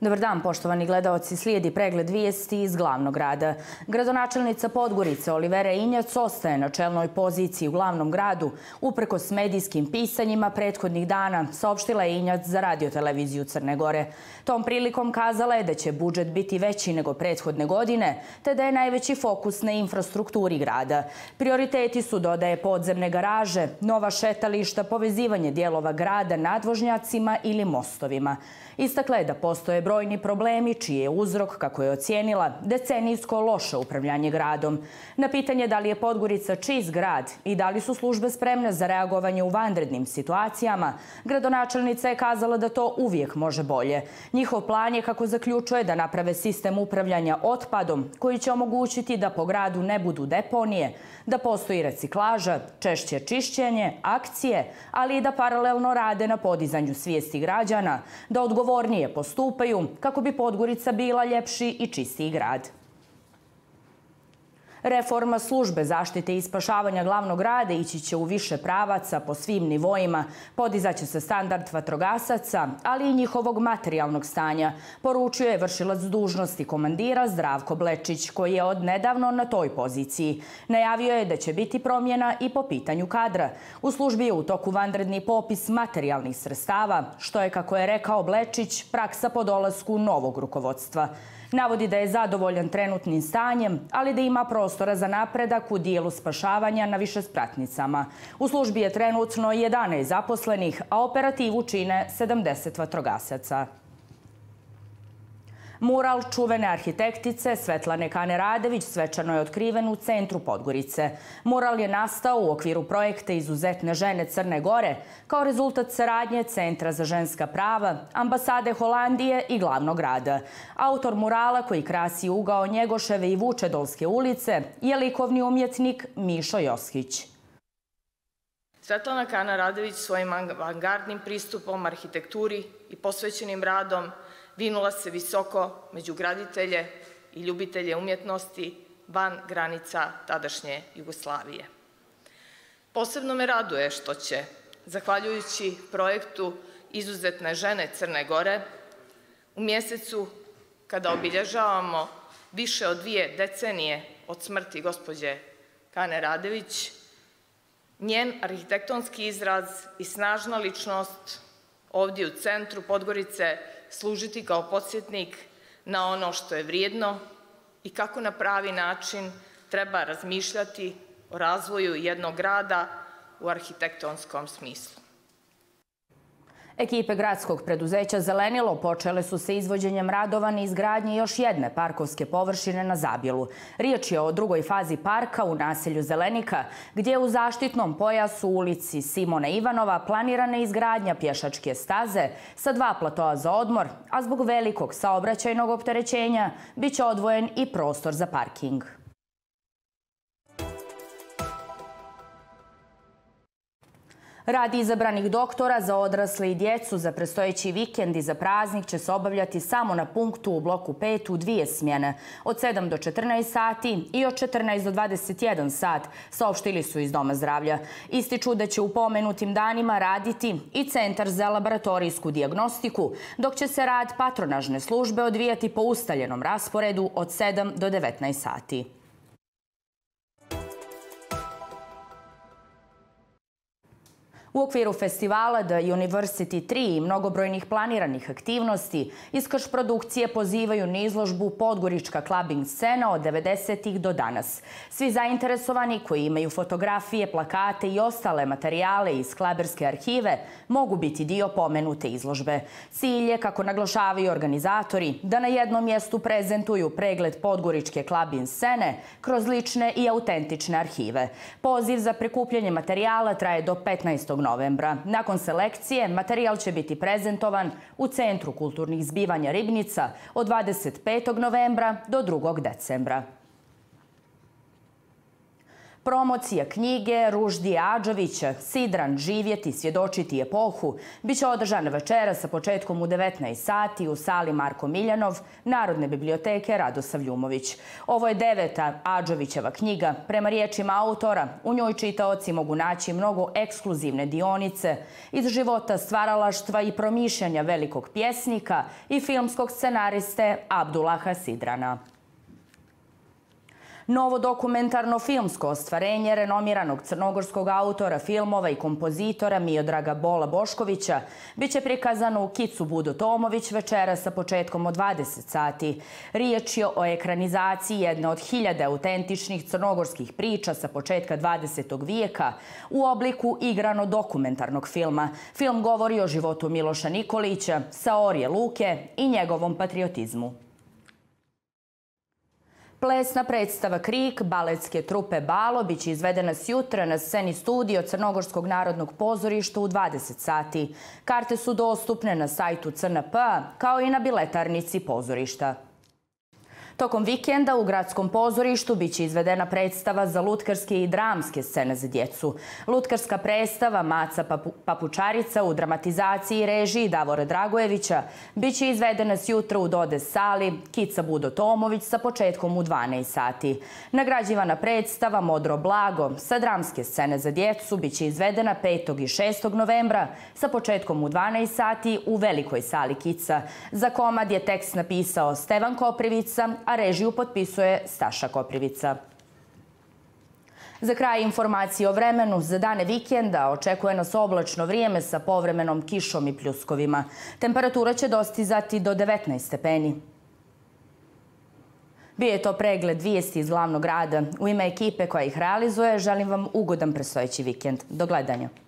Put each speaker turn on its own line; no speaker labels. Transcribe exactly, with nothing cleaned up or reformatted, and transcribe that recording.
Dobar dan, poštovani gledaoci, slijedi pregled vijesti iz glavnog grada. Gradonačelnica Podgorice Olivera Injac ostaje na čelnoj poziciji u glavnom gradu. Uprkos medijskim pisanjima prethodnih dana, saopštila je Injac za radioteleviziju Crne Gore. Tom prilikom kazala je da će budžet biti veći nego prethodne godine, te da je najveći fokus na infrastrukturi grada. Prioriteti su, dodaje, podzemne garaže, nova šetališta, povezivanje dijelova grada nadvožnjacima ili mostovima. Istakla je da postoje brojni problemi čiji je uzrok, kako je ocijenila, decenijsko loše upravljanje gradom. Na pitanje da li je Podgorica čist grad i da li su službe spremne za reagovanje u vanrednim situacijama, gradonačelnica je kazala da to uvijek može bolje. Njihov plan je, kako zaključuje, da naprave sistem upravljanja otpadom koji će omogućiti da po gradu ne budu deponije, da postoji reciklaža, češće čišćenje, akcije, ali i da paralelno rade na podizanju svijesti građana, da odgovornije postupaju kako bi Podgorica bila ljepši i čistiji grad. Reforma službe zaštite i spašavanja glavnog grada ići će u više pravaca po svim nivoima. Podizaće se standard vatrogasaca, ali i njihovog materijalnog stanja, poručio je vršilac dužnosti komandira Zdravko Blečić, koji je od nedavno na toj poziciji. Najavio je da će biti promjena i po pitanju kadra. U službi je u toku vanredni popis materijalnih sredstava, što je, kako je rekao Blečić, praksa po dolasku novog rukovodstva. Navodi da je zadovoljan trenutnim stanjem, ali da ima prostora za napredak u dijelu spašavanja na višespratnicama. U službi je trenutno jedanaest zaposlenih, a operativu čine sedamdeset vatrogasaca. Mural čuvene arhitektice Svetlane Kane-Radević svečano je otkriven u centru Podgorice. Mural je nastao u okviru projekta Izuzetne žene Crne Gore kao rezultat saradnje Centra za ženska prava, ambasade Holandije i glavnog grada. Autor murala, koji krasi ugao Njegoševe i Vučedolske ulice, je likovni umjetnik Mišo Joskić.
Svetlana Kane-Radević svojim avangardnim pristupom arhitekturi i posvećenim radom vinula se visoko među graditelje i ljubitelje umjetnosti van granica tadašnje Jugoslavije. Posebno me raduje što će, zahvaljujući projektu Izuzetne žene Crne Gore, u mjesecu kada obilježavamo više od dvije decenije od smrti gospođe Kane-Radević, njen arhitektonski izraz i snažna ličnost ovdje u centru Podgorice služiti kao podsjetnik na ono što je vrijedno i kako na pravi način treba razmišljati o razvoju jednog grada u arhitektonskom smislu.
Ekipe gradskog preduzeća Zelenilo počele su sa izvođenjem radova na izgradnji još jedne parkovske površine na Zabjelu. Riječ je o drugoj fazi parka u naselju Zelenika, gdje je u zaštitnom pojasu u ulici Simona Ivanova planirana izgradnja pješačke staze sa dva platoa za odmor, a zbog velikog saobraćajnog opterećenja biće odvojen i prostor za parking. Rad izabranih doktora za odrasle i djecu za predstojeći vikend i za praznik će se obavljati samo na punktu u bloku pet u dvije smjene, od sedam do četrnaest sati i od četrnaest do dvadeset jedan sat, saopštili su iz Doma zdravlja. Ističu da će u pomenutim danima raditi i Centar za laboratorijsku dijagnostiku, dok će se rad patronažne službe odvijati po ustaljenom rasporedu od sedam do devetnaest sati. U okviru festivala The University tri i mnogobrojnih planiranih aktivnosti, iz Krš produkcije pozivaju na izložbu Podgorička klabing scena od devedesetih do danas. Svi zainteresovani koji imaju fotografije, plakate i ostale materijale iz klaberske arhive mogu biti dio pomenute izložbe. Cilj je, kako naglašavaju organizatori, da na jednom mjestu prezentuju pregled Podgoričke klabing scene kroz lične i autentične arhive. Poziv za prikupljanje materijala traje do petnaestog novembra. Nakon selekcije, materijal će biti prezentovan u Centru kulturnih zbivanja Ribnica od dvadeset petog novembra do drugog decembra. Promocija knjige Ruždije Adžavića "Sidran, živjeti, svjedočiti epohu" biće održana večera sa početkom u devetnaest sati u sali Marko Miljanov, Narodne biblioteke Radosav Ljumović. Ovo je deveta Adžavićeva knjiga. Prema riječima autora, u njoj čitaoci mogu naći mnogo ekskluzivne dionice iz života stvaralaštva i promišljanja velikog pjesnika i filmskog scenariste Abdullaha Sidrana. Novo dokumentarno filmsko ostvarenje renomiranog crnogorskog autora filmova i kompozitora Miodraga Bola Boškovića biće prikazano u Kicu Budo Tomović večera sa početkom od dvadeset sati. Riječ je o ekranizaciji jedne od hiljade autentičnih crnogorskih priča sa početka dvadesetog vijeka u obliku igrano-dokumentarnog filma. Film govori o životu Miloša Nikolića, Saorije Luke i njegovom patriotizmu. Plesna predstava Krik baletske trupe Balo biće izvedena sjutra na sceni Studio Crnogorskog narodnog pozorišta u dvadeset sati. Karte su dostupne na sajtu C N P a kao i na biletarnici pozorišta. Tokom vikenda u gradskom pozorištu biće izvedena predstava za lutkarske i dramske scene za djecu. Lutkarska predstava Maca Papučarica u dramatizaciji i režiji Davora Dragojevića biće izvedena sjutra u Dode sali Kica Budo Tomović sa početkom u dvanaest sati. Nagrađivana predstava Modro blago sa dramske scene za djecu biće izvedena petog i šestog novembra sa početkom u dvanaest sati u velikoj sali Kica. Za komad je tekst napisao Stevan Koprivica, a režiju potpisuje Staša Koprivica. Za kraj informacije o vremenu, za dane vikenda očekuje nas oblačno vrijeme sa povremenom kišom i pljuskovima. Temperatura će dostizati do devetnaest stepeni. Bio je to pregled vijesti iz glavnog grada. U ime ekipe koja ih realizuje, želim vam ugodan predstojeći vikend. Do gledanja.